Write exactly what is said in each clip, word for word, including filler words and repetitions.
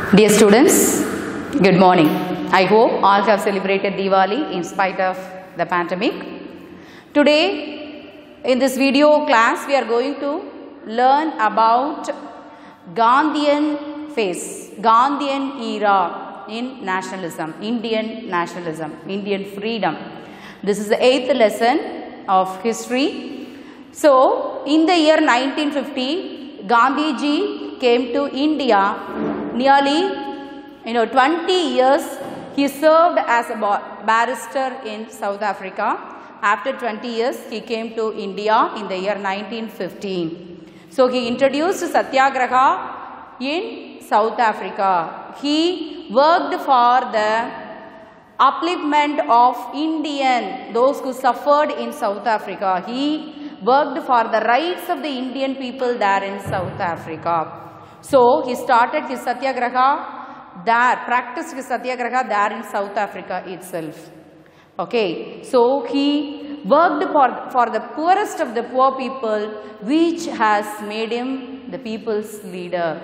Dear students, good morning. I hope all have celebrated Diwali in spite of the pandemic. Today, in this video class, we are going to learn about Gandhian phase, Gandhian era in nationalism, Indian nationalism, Indian freedom. This is the eighth lesson of history. So, in the year nineteen fifty, Gandhiji came to India. Nearly, you know, twenty years he served as a barrister in South Africa. After twenty years, he came to India in the year nineteen fifteen. So, he introduced Satyagraha in South Africa. He worked for the upliftment of Indian, those who suffered in South Africa. He worked for the rights of the Indian people there in South Africa. So, he started his Satyagraha there, practiced his Satyagraha there in South Africa itself. Okay. So, he worked for, for the poorest of the poor people, which has made him the people's leader.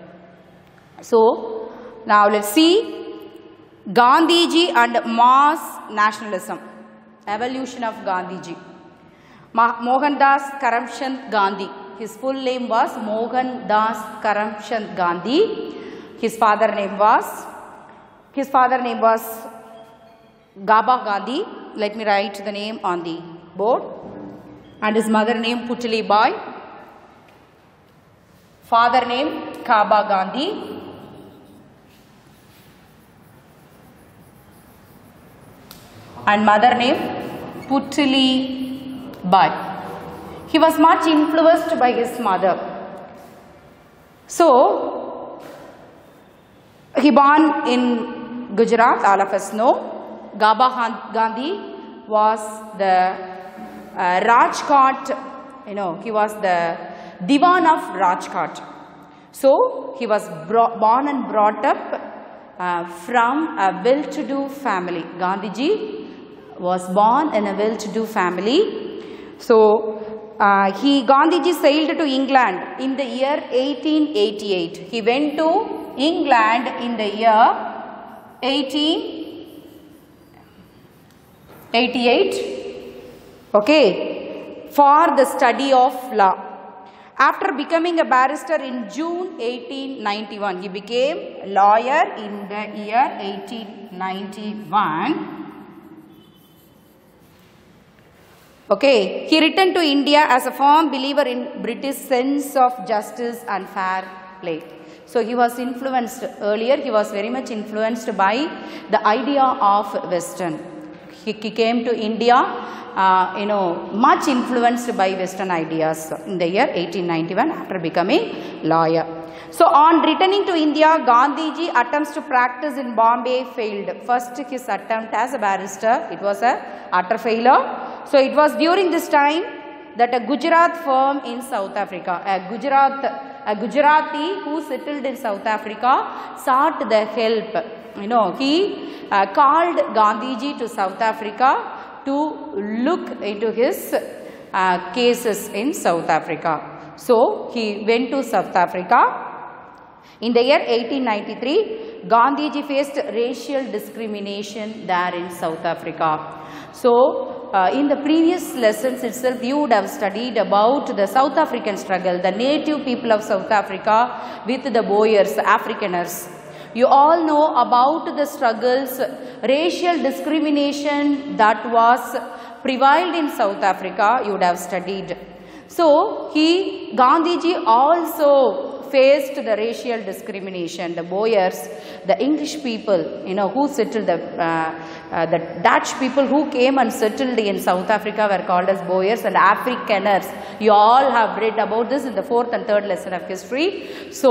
So, now let us see Gandhiji and mass nationalism, evolution of Gandhiji. Mohandas Karamchand Gandhi. His full name was Mohandas Karamchand Gandhi. His father name was, his father name was Gaba Gandhi. Let me write the name on the board. And his mother name Putali Bai. Father name Kaba Gandhi. And mother name Putali Bai. He was much influenced by his mother. So, he born in Gujarat, all of us know. Gaba Gandhi was the uh, Rajkot, you know, he was the Diwan of Rajkot. So, he was brought, born and brought up uh, from a well-to-do family. Gandhiji was born in a well-to-do family. So, Uh, he Gandhiji sailed to England in the year eighteen eighty-eight. He went to England in the year eighteen eighty-eight, okay, for the study of law. After becoming a barrister in June eighteen ninety-one, he became a lawyer in the year eighteen ninety-one. Okay, he returned to India as a firm believer in British sense of justice and fair play. So, he was influenced earlier, he was very much influenced by the idea of Western. He, he came to India, uh, you know, much influenced by Western ideas in the year eighteen ninety-one after becoming lawyer. So, on returning to India, Gandhiji attempts to practice in Bombay failed. First, his attempt as a barrister, it was a utter failure. So, it was during this time that a Gujarat firm in South Africa, a Gujarat, a Gujarati who settled in South Africa sought the help. You know, he uh, called Gandhiji to South Africa to look into his uh, cases in South Africa. So, he went to South Africa. In the year eighteen ninety-three, Gandhiji faced racial discrimination there in South Africa. So, uh, in the previous lessons itself, you would have studied about the South African struggle, the native people of South Africa with the Boers, Afrikaners. You all know about the struggles, racial discrimination that was prevailed in South Africa, you would have studied. So, he, Gandhiji also faced the racial discrimination, the Boers, the English people, you know, who settled, the, uh, uh, the Dutch people who came and settled in South Africa were called as Boers, and Afrikaners. You all have read about this in the fourth and third lesson of history. So,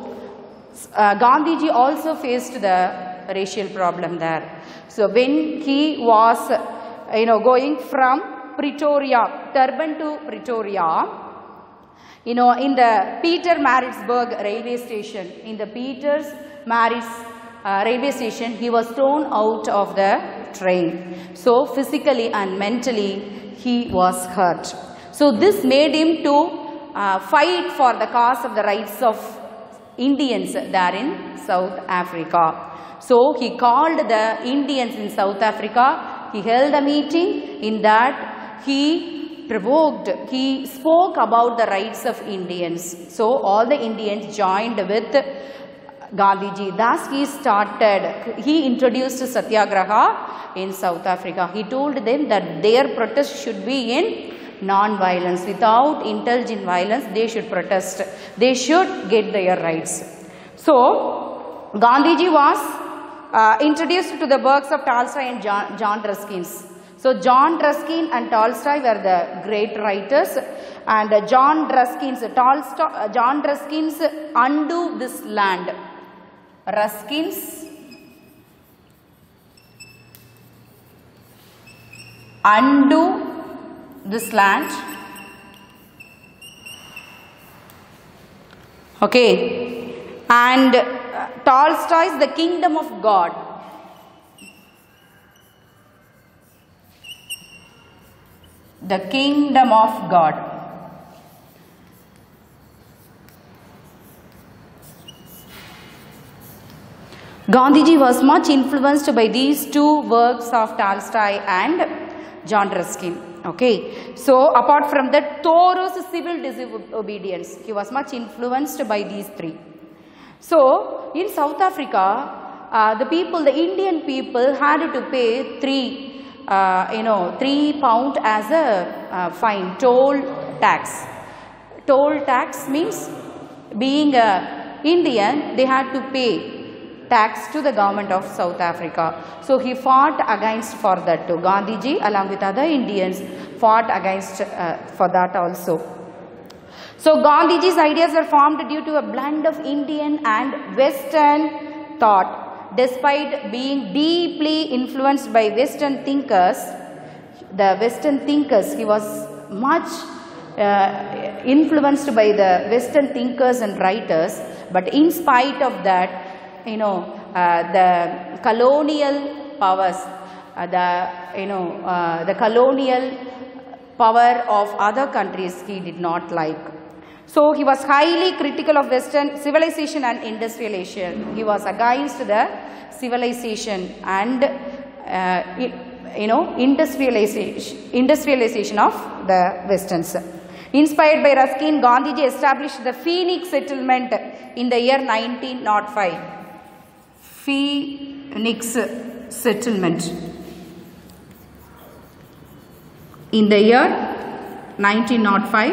uh, Gandhiji also faced the racial problem there. So, when he was, uh, you know, going from Pretoria, Durban to Pretoria, you know, in the Pietermaritzburg railway station, in the Peters Maris uh, railway station, he was thrown out of the train. So, physically and mentally, he was hurt. So, this made him to uh, fight for the cause of the rights of Indians there in South Africa. So he called the Indians in South Africa. He held a meeting. In that he provoked, he spoke about the rights of Indians. So all the Indians joined with Gandhiji. Thus he started, he introduced Satyagraha in South Africa. He told them that their protest should be in non-violence. Without indulging violence, they should protest. They should get their rights. So Gandhiji was Uh, introduced to the works of Tolstoy and John, John Ruskin. So John Ruskin and Tolstoy were the great writers, and uh, John Ruskin's Tolstoy, uh, John Ruskin's Undo This Land. Ruskin's Undo This Land. Okay, and uh, Tolstoy's The Kingdom of God. The Kingdom of God. Gandhiji was much influenced by these two works of Tolstoy and John Ruskin. Okay, so apart from that, Thoreau's Civil Disobedience, he was much influenced by these three. So in South Africa, uh, the people, the Indian people had to pay three, uh, you know, three pound as a uh, fine, toll tax. Toll tax means being a Indian, they had to pay tax to the government of South Africa. So he fought against for that too. Gandhiji along with other Indians fought against uh, for that also. So Gandhiji's ideas were formed due to a blend of Indian and Western thought. Despite being deeply influenced by Western thinkers, the Western thinkers, he was much uh, influenced by the Western thinkers and writers, but in spite of that, you know, uh, the colonial powers, uh, the, you know, uh, the colonial power of other countries he did not like. So he was highly critical of Western civilization and industrialization. He was against the civilization and uh, you know industrialization industrialization of the Westerns. Inspired by Ruskin, Gandhiji established the Phoenix settlement in the year nineteen oh five. Phoenix settlement in the year nineteen oh five.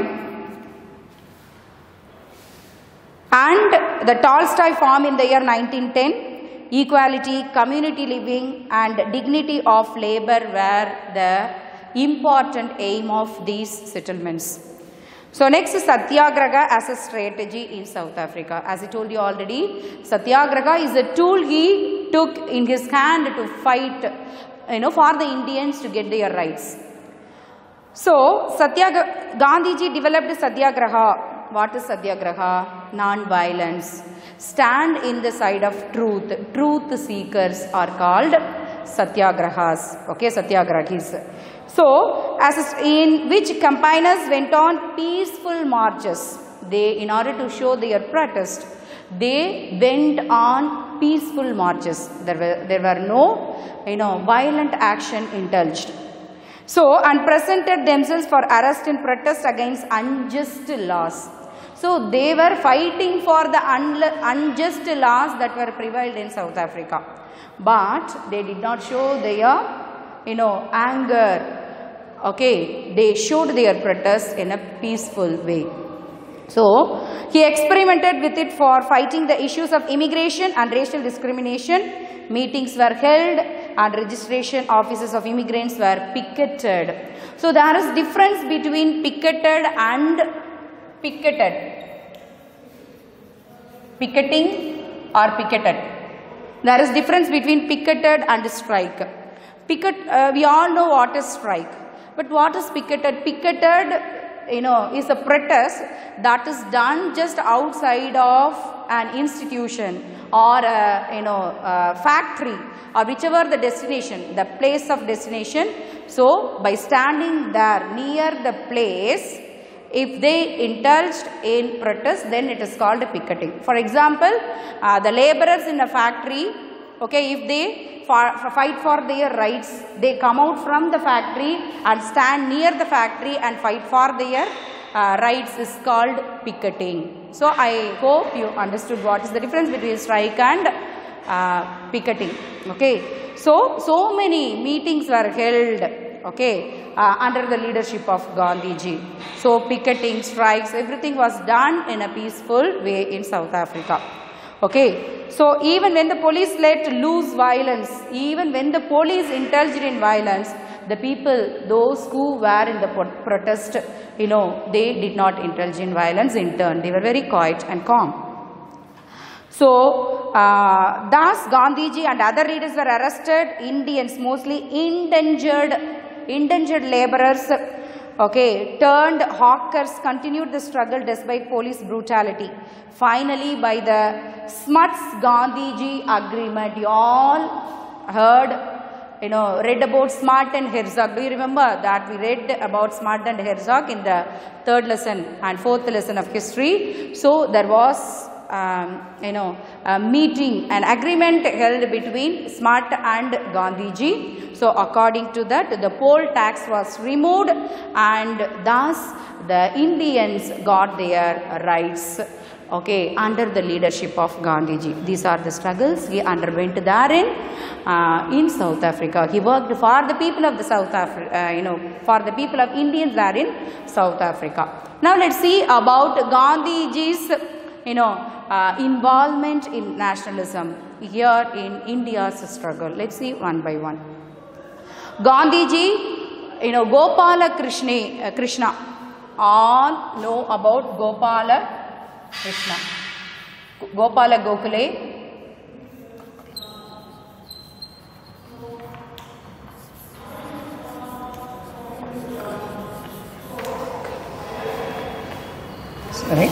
And the Tolstoy farm in the year nineteen ten. Equality, community living and dignity of labor were the important aim of these settlements. So next is Satyagraha as a strategy in South Africa. As I told you already, Satyagraha is a tool he took in his hand to fight, you know, for the Indians to get their rights. So Satyagraha, Gandhiji developed Satyagraha. What is Satyagraha? Non-violence. Stand in the side of truth. Truth seekers are called Satyagrahas. Okay, Satyagrahis. So, as in which campaigners went on peaceful marches. They, in order to show their protest, they went on peaceful marches. There were, there were no, you know, violent action indulged. So, and presented themselves for arrest in protest against unjust laws. So, they were fighting for the un unjust laws that were prevailed in South Africa. But they did not show their, you know, anger. Okay, they showed their protest in a peaceful way. So, he experimented with it for fighting the issues of immigration and racial discrimination. Meetings were held and registration offices of immigrants were picketed. So, there is difference between picketed and picketed. Picketing or picketed. There is difference between picketed and strike. Picket, uh, we all know what is strike. But what is picketed? Picketed, you know, is a protest that is done just outside of an institution or a, you know, a factory or whichever the destination, the place of destination. So, by standing there near the place, If they indulged in protest, then it is called picketing. For example, uh, the laborers in a factory, okay, if they for, for fight for their rights, they come out from the factory and stand near the factory and fight for their uh, rights is called picketing. So I hope you understood what is the difference between strike and uh, picketing. Okay, so so many meetings were held, okay, uh, under the leadership of Gandhiji. So picketing, strikes, everything was done in a peaceful way in South Africa. Okay, so even when the police let loose violence, even when the police indulged in violence, the people, those who were in the protest, you know, they did not indulge in violence in turn. They were very quiet and calm. So, uh, thus Gandhiji and other leaders were arrested. Indians, mostly indentured, indentured laborers, okay, turned hawkers, continued the struggle despite police brutality. Finally, by the Smuts-Gandhiji agreement, you all heard, you know, read about Smart and Herzog. Do you remember that we read about Smart and Herzog in the third lesson and fourth lesson of history? So, there was, um, you know, a meeting, an agreement held between Smart and Gandhiji. So, according to that, the poll tax was removed and thus the Indians got their rights, okay, under the leadership of Gandhiji. These are the struggles he underwent therein uh, in South Africa. He worked for the people of the South Africa, uh, you know, for the people of Indians there in South Africa. Now let's see about Gandhiji's, you know, uh, involvement in nationalism here in India's struggle. Let's see one by one. Gandhiji, you know, Gopala Krishna, uh, Krishna, all know about Gopala Krishna, Gopala Gokule. Sorry.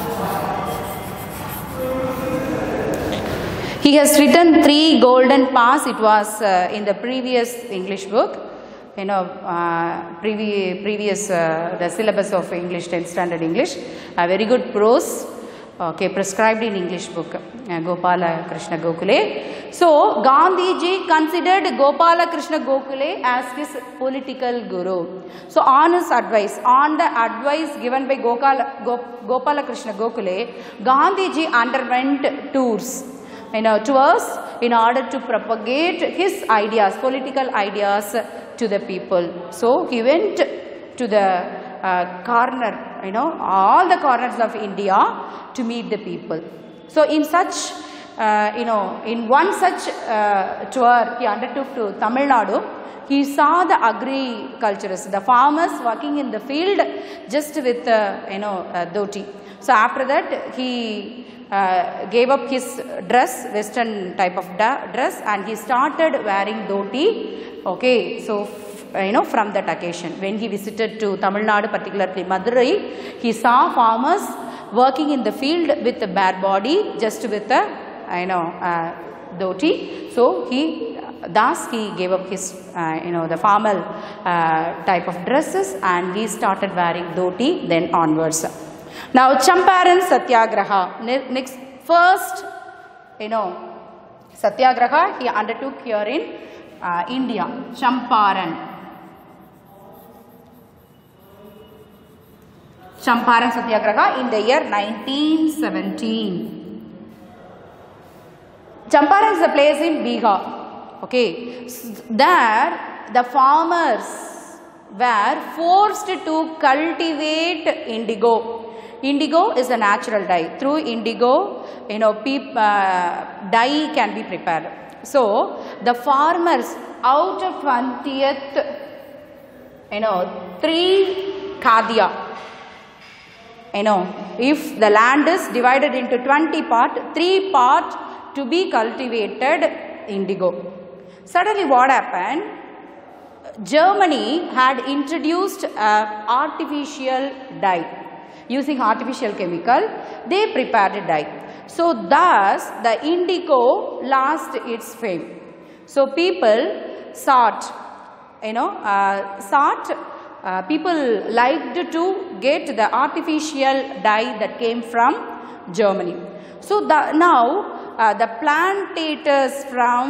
He has written three golden paths. It was uh, in the previous English book, you know, uh, previ previous uh, the syllabus of English, tenth standard English, a very good prose, okay, prescribed in English book, uh, Gopala Krishna Gokule. So, Gandhiji considered Gopala Krishna Gokule as his political guru. So, on his advice, on the advice given by Gokala, Gop, Gopala Krishna Gokule, Gandhiji underwent tours, you know, tours in order to propagate his ideas, political ideas to the people. So, he went to the uh, corner, you know, all the corners of India to meet the people. So, in such, uh, you know, in one such uh, tour he undertook to Tamil Nadu, he saw the agriculturists, the farmers working in the field just with, uh, you know, uh, dhoti. So, after that he uh, gave up his dress, western type of dress, and he started wearing dhoti. Okay, so, you know, from that occasion, when he visited to Tamil Nadu, particularly Madurai, he saw farmers working in the field with a bare body, just with a, you know, uh, dhoti. So, he, thus he gave up his, uh, you know, the formal uh, type of dresses and he started wearing dhoti then onwards. Now, Champaran Satyagraha, next, first, you know, Satyagraha he undertook here in uh, India, Champaran. Champaran Satyagraha in the year nineteen seventeen. Champaran is a place in Bihar. Okay, there the farmers were forced to cultivate indigo. Indigo is a natural dye. Through indigo, you know, peop, uh, dye can be prepared. So, the farmers out of twentieth, you know, three khadya. You know, if the land is divided into twenty parts, three parts to be cultivated indigo. Suddenly what happened? Germany had introduced uh, artificial dye. Using artificial chemical, they prepared a dye. So, thus the indigo lost its fame. So, people sought, you know, uh, sought uh, people liked to get the artificial dye that came from Germany. So the, now uh, the plantators from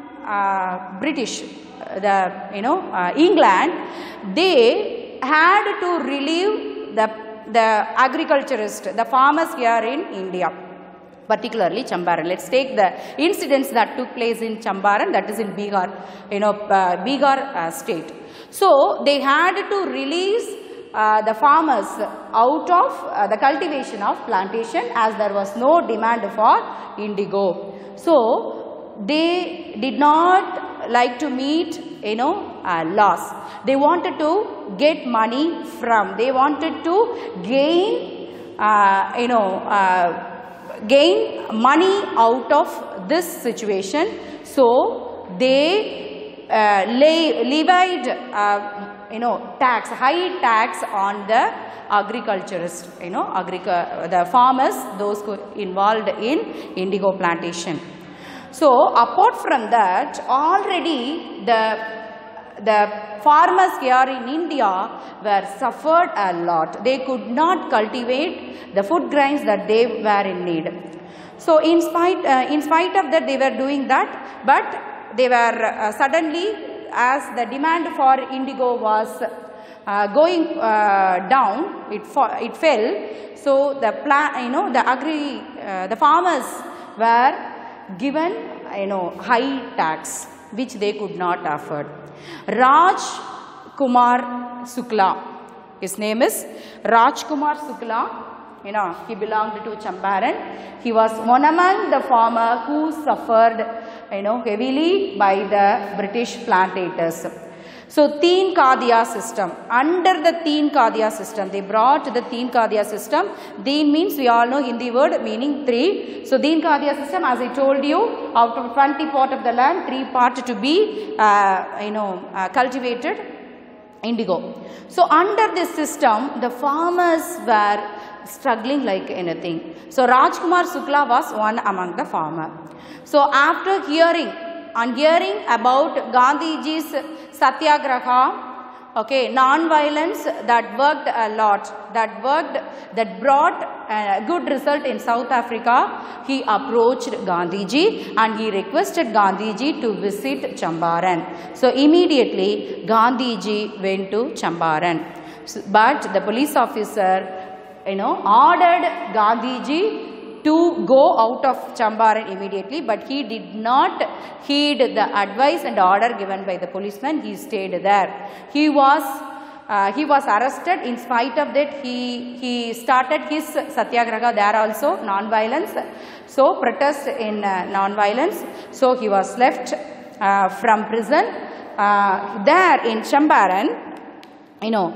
uh, British, the you know uh, England, they had to relieve the the agriculturists, the farmers here in India, particularly Champaran. Let's take the incidents that took place in Champaran, that is in Bihar, you know, uh, Bihar uh, state. So they had to release uh, the farmers out of uh, the cultivation of plantation, as there was no demand for indigo. So they did not like to meet, you know, uh, laws. They wanted to get money from, they wanted to gain, uh, you know, uh, gain money out of this situation. So they uh, lay, levied, uh, you know, tax, high tax on the agriculturists, you know, agric- the farmers, those who involved in indigo plantation. So apart from that, already the the farmers here in India were suffered a lot. They could not cultivate the food grains that they were in need. So in spite, uh, in spite of that, they were doing that, but they were uh, suddenly, as the demand for indigo was uh, going uh, down, it, it fell. So the plant, you know, the agri, uh, the farmers were given, you know, high tax, which they could not afford. Raj Kumar Sukla, his name is Raj Kumar Sukla, you know, he belonged to Champaran. He was one among the farmers who suffered, you know, heavily by the British plantators. So Teen Kadia system, under the Teen Kadia system, they brought the Teen Kadia system. Teen means, we all know Hindi word meaning three. So Teen Kadia system, as I told you, out of twenty part of the land, three part to be, uh, you know, uh, cultivated indigo. So under this system, the farmers were struggling like anything. So Rajkumar Sukla was one among the farmer. So after hearing, on hearing about Gandhiji's Satyagraha, okay, non-violence that worked a lot, that worked, that brought a good result in South Africa, he approached Gandhiji and he requested Gandhiji to visit Champaran. So immediately Gandhiji went to Champaran. So, but the police officer, you know, ordered Gandhiji to go out of Champaran immediately, but he did not heed the advice and order given by the policeman. He stayed there. He was uh, he was arrested. In spite of that, he he started his satyagraha there also, non-violence. So protest in uh, non-violence. So he was left uh, from prison. Uh, there in Champaran, you know,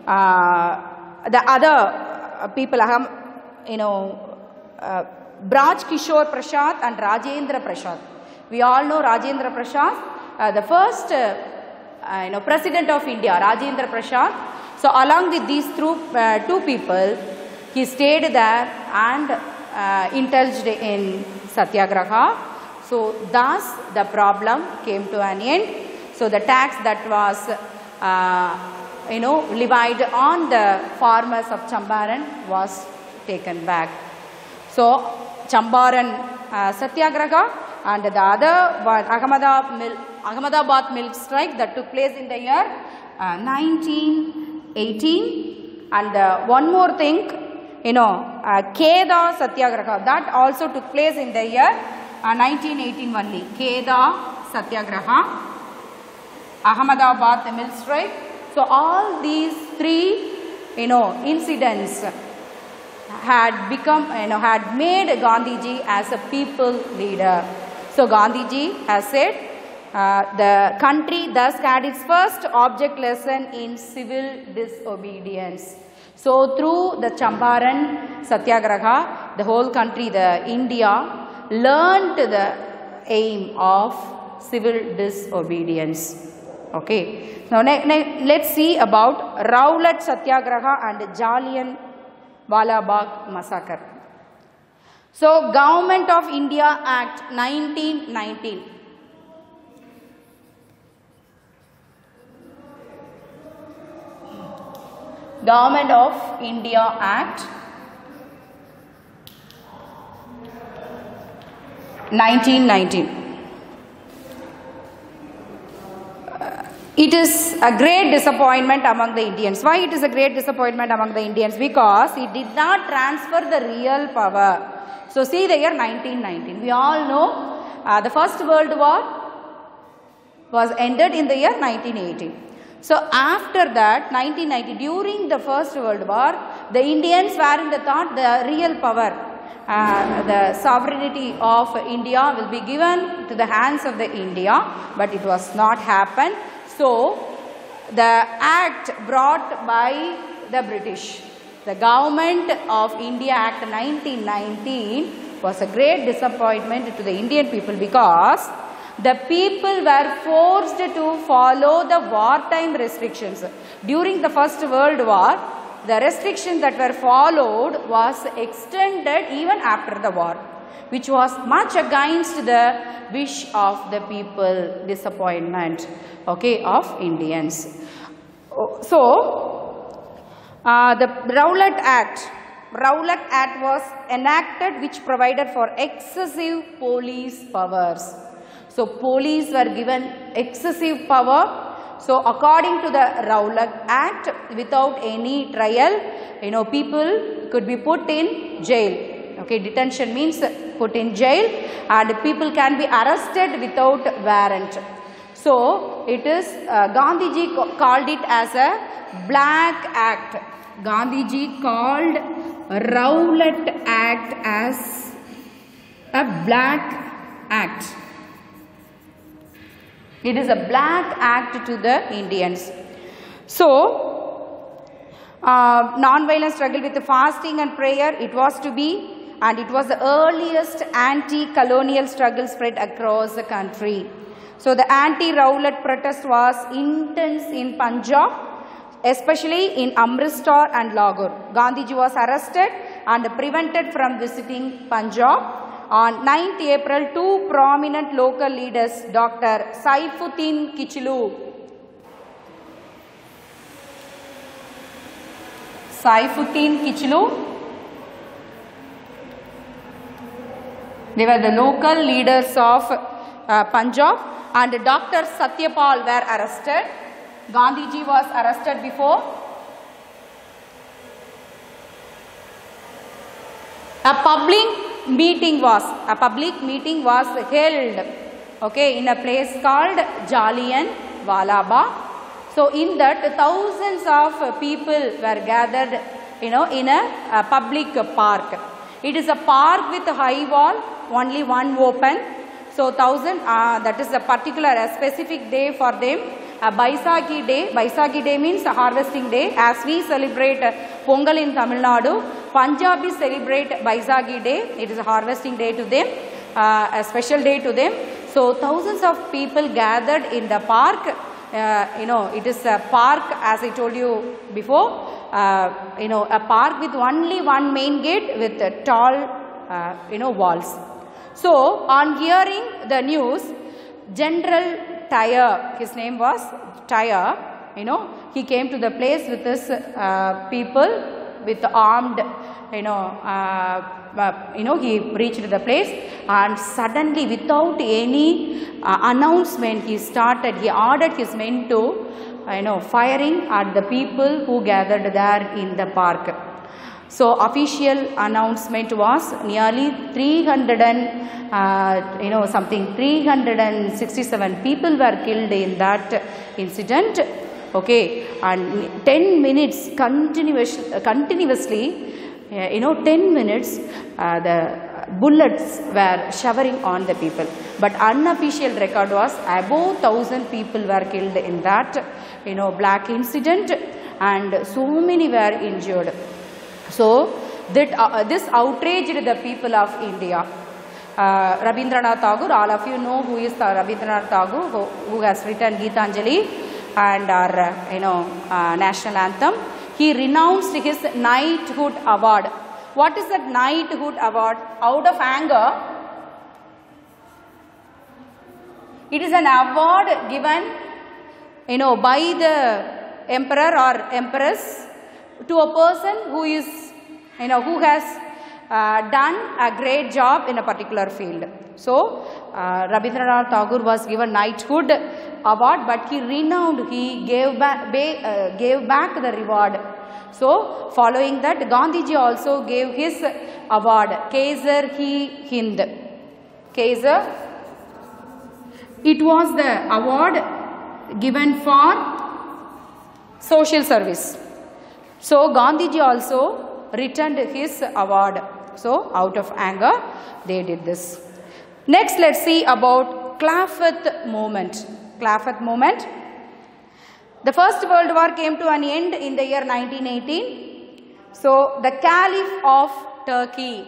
uh, the other people, you know, Uh, Braj Kishore Prasad and Rajendra Prasad. We all know Rajendra Prasad, uh, the first uh, uh, you know, president of India, Rajendra Prasad. So along with these two, uh, two people, he stayed there and uh, indulged in Satyagraha. So thus the problem came to an end. So the tax that was uh, you know, levied on the farmers of Champaran was taken back. So Champaran uh, Satyagraha and the other one, Ahmedabad Milk, Ahmedabad milk strike, that took place in the year uh, nineteen eighteen. And uh, one more thing, you know, uh, Kheda Satyagraha, that also took place in the year uh, nineteen eighteen only. Kheda Satyagraha, Ahmedabad milk strike. So all these three, you know, incidents had become, you know, had made Gandhiji as a people leader. So Gandhiji has said, uh, the country thus had its first object lesson in civil disobedience. So through the Champaran Satyagraha, the whole country, the India, learned the aim of civil disobedience. Okay. Now let's see about Rowlatt Satyagraha and Jallian Wala Bagh massacre. So Government of India Act nineteen nineteen. Government of India Act nineteen nineteen. It is a great disappointment among the Indians. Why it is a great disappointment among the Indians? Because it did not transfer the real power. So see the year nineteen nineteen. We all know uh, the First World War was ended in the year nineteen eighteen. So after that, nineteen ninety, during the First World War, the Indians were in the thought the real power, uh, the sovereignty of India will be given to the hands of the India, but it was not happened. So the act brought by the British, the Government of India Act nineteen nineteen, was a great disappointment to the Indian people, because the people were forced to follow the wartime restrictions. During the First World War, the restrictions that were followed was extended even after the war, which was much against the wish of the people, disappointment, okay, of Indians. So, uh, the Rowlatt Act, Rowlatt Act was enacted, which provided for excessive police powers. So, police were given excessive power. So, according to the Rowlatt Act, without any trial, you know, people could be put in jail. Okay, detention means put in jail, and people can be arrested without warrant. So, it is, uh, Gandhiji called it as a Black Act. Gandhiji called Rowlatt Act as a Black Act. It is a Black Act to the Indians. So, uh, non-violent struggle with fasting and prayer, it was to be, and it was the earliest anti-colonial struggle spread across the country. So, the anti-Rowlatt protest was intense in Punjab, especially in Amritsar and Lahore. Gandhiji was arrested and prevented from visiting Punjab. On ninth April, two prominent local leaders, Doctor Saifuddin Kichlu, Saifuddin Kichlu, they were the local leaders of uh, Punjab, and Doctor Satyapal were arrested. Gandhiji was arrested before. A public meeting was, a public meeting was held, okay, in a place called Jallian Wala Bagh. So, in that thousands of people were gathered, you know, in a, a public park. It is a park with a high wall, only one open. So, thousand, uh, that is a particular, a specific day for them. A Baisakhi day, Baisakhi day means a harvesting day. As we celebrate Pongal in Tamil Nadu, Punjabis celebrate Baisakhi day. It is a harvesting day to them, uh, a special day to them. So, thousands of people gathered in the park. Uh, you know, it is a park, as I told you before, uh, you know, a park with only one main gate with uh, tall, uh, you know, walls. So, on hearing the news, General Tyre, his name was Tyre, you know, he came to the place with his uh, people with armed, you know, uh, uh, you know, he reached the place, and suddenly without any uh, announcement, he started, he ordered his men to, uh, you know, firing at the people who gathered there in the park. So, official announcement was nearly three hundred and, uh, you know, something three hundred sixty-seven people were killed in that incident, okay, and ten minutes continuous, uh, continuously, uh, you know, ten minutes, uh, the bullets were showering on the people. But unofficial record was above thousand people were killed in that, you know, black incident, and so many were injured. So, that, uh, this outraged the people of India. Uh, Rabindranath Tagore, all of you know who is Rabindranath Tagore, who, who has written Geetanjali and our, uh, you know, uh, national anthem. He renounced his knighthood award. What is that knighthood award? Out of anger, it is an award given, you know, by the emperor or empress to a person who is, you know, who has uh, done a great job in a particular field. So, uh, Rabindranath Tagore was given knighthood award, but he renowned, he gave back, uh, gave back the reward. So, following that, Gandhiji also gave his award, Kaisar-i-Hind. Kaisar, it was the award given for social service. So, Gandhiji also returned his award. So, out of anger, they did this. Next, let's see about Khilafat movement. Khilafat movement. The First World War came to an end in the year nineteen eighteen. So, the Caliph of Turkey,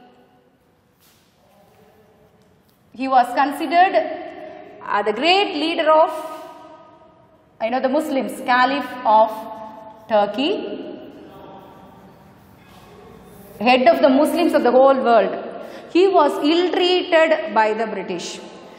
he was considered uh, the great leader of, I know, the Muslims, Caliph of Turkey, head of the Muslims of the whole world. He was ill-treated by the British.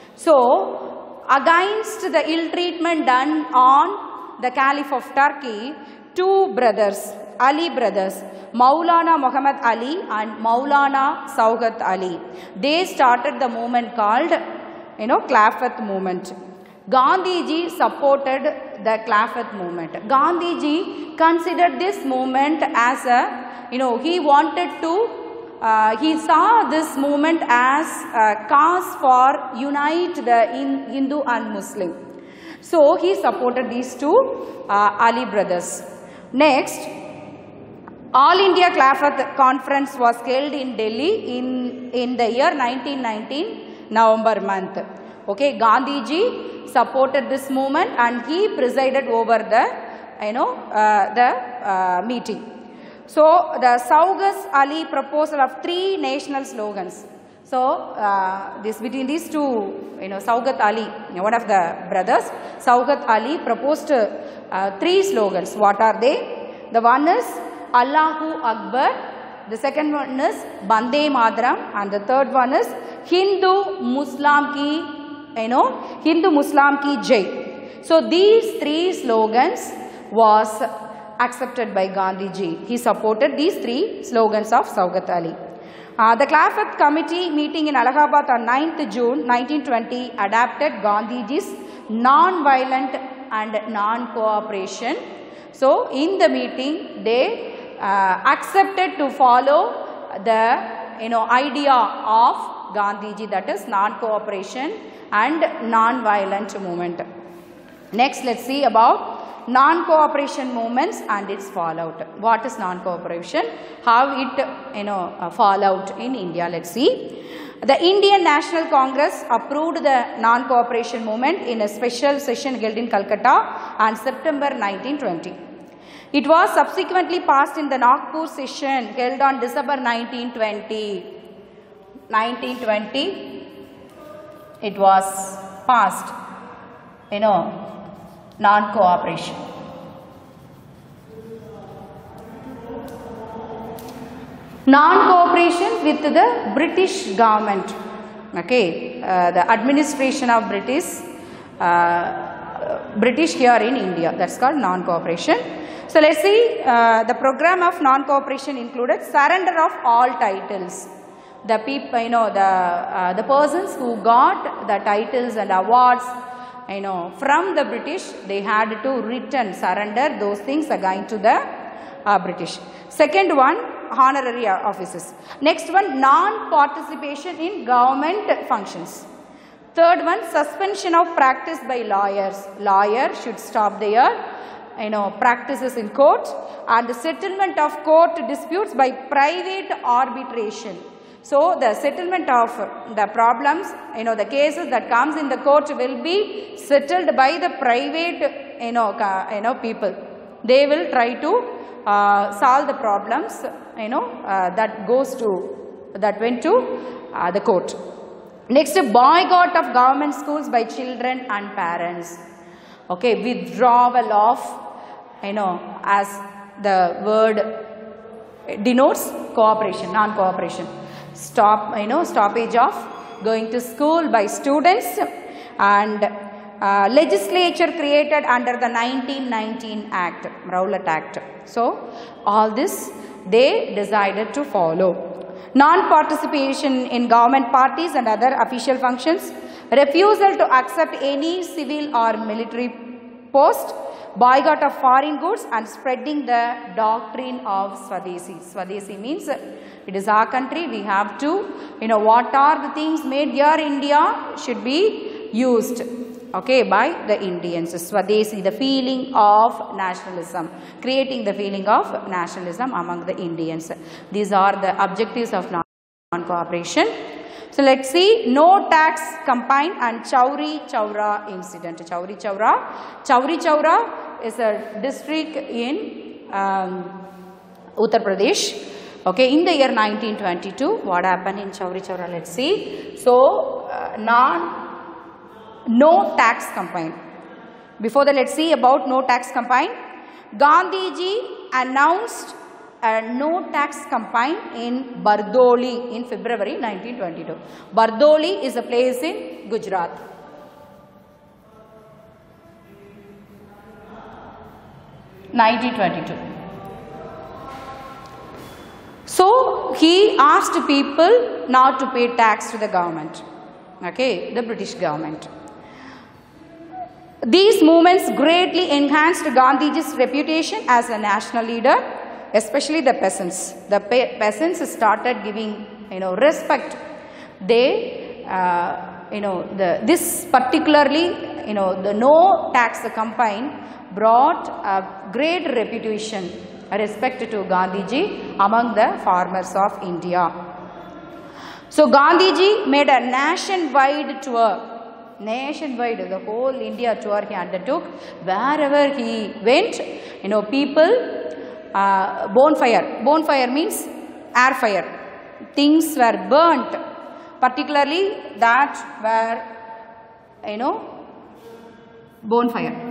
So, against the ill-treatment done on the Caliph of Turkey, two brothers, Ali brothers, Maulana Muhammad Ali and Maulana Saugat Ali, they started the movement called, you know, Khilafat movement. Gandhiji supported the Khilafat movement. Gandhiji considered this movement as a, you know, he wanted to Uh, he saw this movement as a cause for unite the in Hindu and Muslim. So, he supported these two uh, Ali brothers. Next, All India Khilafat Conference was held in Delhi in, in the year nineteen nineteen, November month. Okay, Gandhiji supported this movement and he presided over the, you know, uh, the uh, meeting. So, the Saugat Ali proposal of three national slogans. So, uh, this between these two, you know, Saugat Ali, you know, one of the brothers, Saugat Ali proposed uh, three slogans. What are they? The one is Allahu Akbar, the second one is Bande Mataram, and the third one is Hindu Muslim ki, you know, Hindu Muslim ki Jai. So, these three slogans was accepted by Gandhiji. He supported these three slogans of Saugat Ali. Uh, the Khilafat Committee meeting in Allahabad on ninth June nineteen twenty adopted Gandhiji's non-violent and non-cooperation. So, in the meeting, they uh, accepted to follow the, you know, idea of Gandhiji, that is non-cooperation and non-violent movement. Next, let's see about non-cooperation movements and its fallout. What is non-cooperation? How it, you know, uh, fallout in India? Let's see. The Indian National Congress approved the non-cooperation movement in a special session held in Calcutta on September nineteen twenty. It was subsequently passed in the Nagpur session held on December nineteen twenty. nineteen twenty, it was passed, you know, non-cooperation. Non-cooperation with the British government, okay, uh, the administration of British, uh, British here in India, that's called non-cooperation. So, let's see, uh, the program of non-cooperation included surrender of all titles. The people, you know, the, uh, the persons who got the titles and awards, you know, from the British, they had to return, surrender those things again to the uh, British. Second one, honorary offices. Next one, non-participation in government functions. Third one, suspension of practice by lawyers. Lawyers should stop their, you know, practices in court, and the settlement of court disputes by private arbitration. So, the settlement of the problems, you know, the cases that comes in the court will be settled by the private, you know, uh, you know, people. They will try to uh, solve the problems, you know, uh, that goes to, that went to uh, the court. Next, boycott of government schools by children and parents. Okay, withdrawal of, you know, as the word denotes, cooperation, non-cooperation. Stop, you know, stoppage of going to school by students and uh, legislature created under the nineteen nineteen Act, Rowlatt Act. So, all this they decided to follow. Non-participation in government parties and other official functions, refusal to accept any civil or military post, boycott of foreign goods and spreading the doctrine of Swadesi. Swadesi means it is our country, we have to, you know, what are the things made here in India should be used, okay, by the Indians. Swadesi, the feeling of nationalism, creating the feeling of nationalism among the Indians. These are the objectives of non-cooperation. So, let us see no tax campaign and Chowri Chowra incident. Chowri Chowra. Chowri Chowra is a district in um, Uttar Pradesh. Okay, in the year nineteen twenty-two, what happened in Chowri Chowra? Let us see. So, uh, non, no tax campaign. Before that, let us see about no tax campaign. Gandhiji announced a no tax campaign in Bardoli in February nineteen twenty-two. Bardoli is a place in Gujarat. nineteen twenty-two. So, he asked people not to pay tax to the government, okay, the British government. These movements greatly enhanced Gandhiji's reputation as a national leader, especially the peasants. The pe peasants started giving, you know, respect. They, uh, you know, the, this particularly, you know, the no tax campaign brought a great reputation, a respect to Gandhiji among the farmers of India. So, Gandhiji made a nationwide tour. Nationwide, the whole India tour he undertook. Wherever he went, you know, people, uh, bonfire. Bonfire means air fire. Things were burnt, particularly that were, you know, bonfire.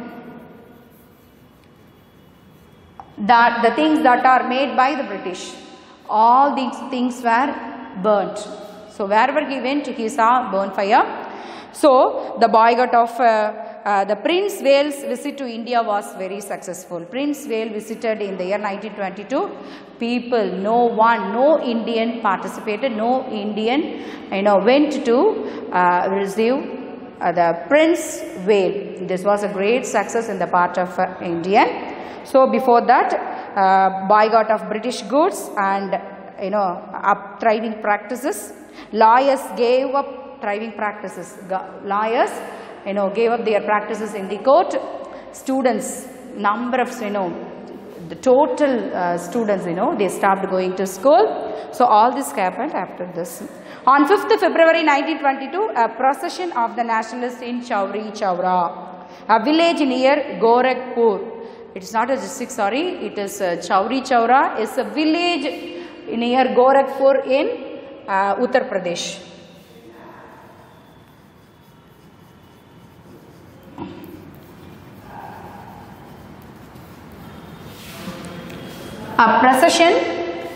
That the things that are made by the British, all these things were burnt. So, wherever he went, he saw bonfire. So, the boycott of uh, uh, the Prince Wales visit to India was very successful. Prince Wales visited in the year nineteen twenty-two. People, no one, no Indian participated, no Indian, you know, went to uh, receive uh, the Prince Wales. This was a great success in the part of uh, India. So, before that, uh, boycott of British goods and, you know, up thriving practices. Lawyers gave up thriving practices. Lawyers, you know, gave up their practices in the court. Students, number of, you know, the total uh, students, you know, they stopped going to school. So, all this happened after this. On fifth February nineteen twenty-two, a procession of the nationalists in Chowri Chowra, a village near Gorakhpur. It is not a district, sorry, it is uh, Chowri Chowra is a village near Gorakhpur in uh, Uttar Pradesh. A procession,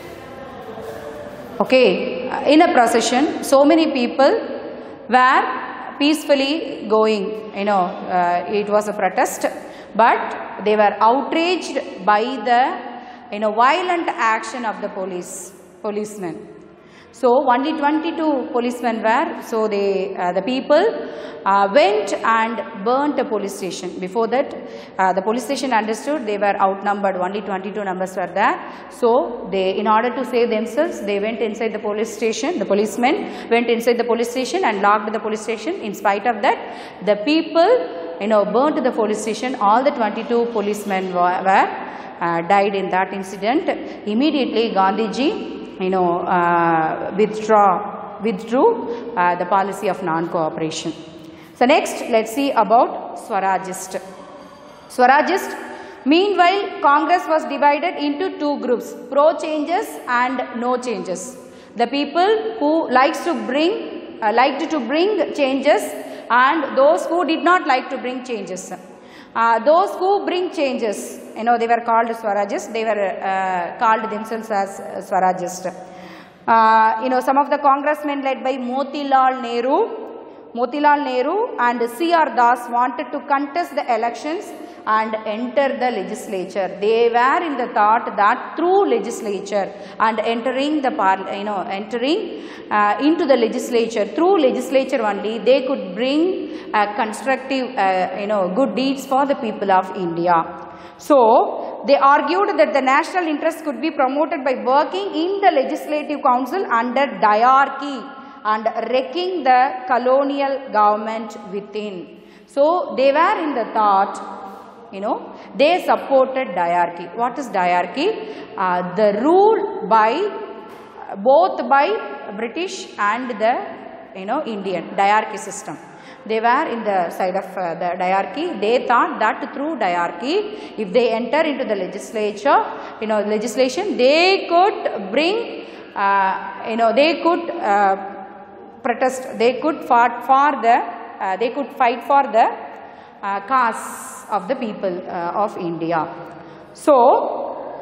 okay, in a procession, so many people were peacefully going, you know, uh, it was a protest, but they were outraged by the, you know, violent action of the police, policemen. So, only twenty-two policemen were, so they, uh, the people uh, went and burnt a police station. Before that, uh, the police station understood they were outnumbered, only twenty-two numbers were there. So, they, in order to save themselves, they went inside the police station, the policemen went inside the police station and locked the police station. In spite of that, the people, you know, burnt the police station. All the twenty-two policemen were, were uh, died in that incident. Immediately, Gandhiji, you know, uh, withdraw, withdrew uh, the policy of non-cooperation. So, next let us see about Swarajist. Swarajist, meanwhile, Congress was divided into two groups, pro-changes and no-changes. The people who likes to bring, uh, liked to bring changes and those who did not like to bring changes. Uh, those who bring changes, you know, they were called Swarajists, they were uh, called themselves as uh, Swarajists. Uh, you know, some of the congressmen led by Motilal Nehru, Motilal Nehru and C R Das wanted to contest the elections and enter the legislature. They were in the thought that through legislature and entering the par you know entering uh, into the legislature, through legislature only they could bring uh, constructive uh, you know good deeds for the people of India. So they argued that the national interest could be promoted by working in the legislative council under diarchy and wrecking the colonial government within. So they were in the thought, you know, they supported diarchy. What is diarchy? Uh, the rule by both by British and the you know Indian diarchy system. They were in the side of uh, the diarchy. They thought that through diarchy, if they enter into the legislature, you know, legislation, they could bring, uh, you know, they could uh, protest, they could fight for the, uh, they could fight for the uh, cause of the people uh, of India. So,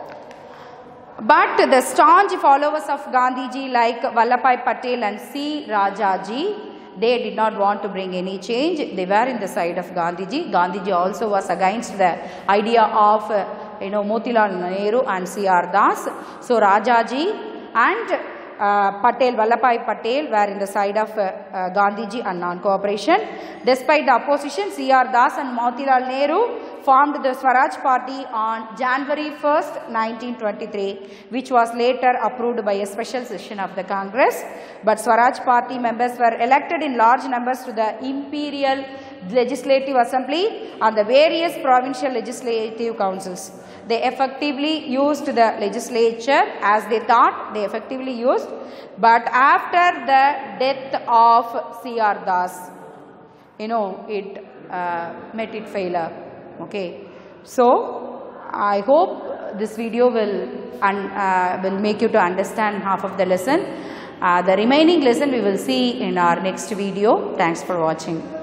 but the staunch followers of Gandhiji like Vallabhbhai Patel and C. Rajaji, they did not want to bring any change. They were in the side of Gandhiji. Gandhiji also was against the idea of uh, you know Motilal Nehru and C R Das. So Rajaji and uh, Patel, Vallabhbhai Patel were in the side of uh, uh, Gandhiji and non-cooperation. Despite the opposition, C R Das and Motilal Nehru formed the Swaraj Party on January first, nineteen twenty-three, which was later approved by a special session of the Congress. But Swaraj Party members were elected in large numbers to the Imperial Legislative Assembly and the various provincial legislative councils. They effectively used the legislature as they thought, they effectively used. But after the death of C R Das, you know, it uh, met its failure. Okay, so I hope this video will un, uh, will make you to understand half of the lesson. Uh, the remaining lesson we will see in our next video. Thanks for watching.